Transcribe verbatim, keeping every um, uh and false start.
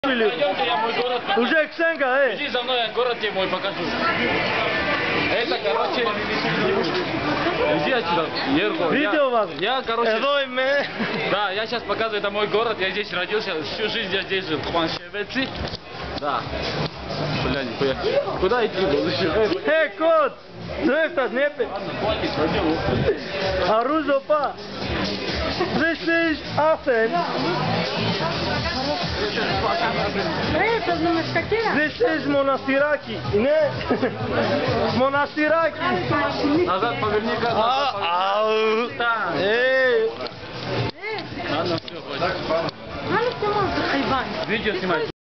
Пойдемте, я мой город покажу. Уже Ксенка, эй! Иди за мной, я город тебе мой покажу. Это, короче, иди отсюда, Ерко. Видео вас? Я, короче, Эвой ме. да, я сейчас показываю, это мой город, я здесь родился, всю жизнь я здесь жил. Хваншевеци. Да. Бля, нихуя. Куда идти был еще? Эй, кот! Зрефтат, не пи. Хватит, пойдем. Арузопа. This is Athens. Это на мешкатера? This is Monastiraki. Не? Monastiraki. Назад поверни, как А, назад ау. поверни. Эй! Ладно, все, хватит. Надо снимать, хайбан. Видео снимай.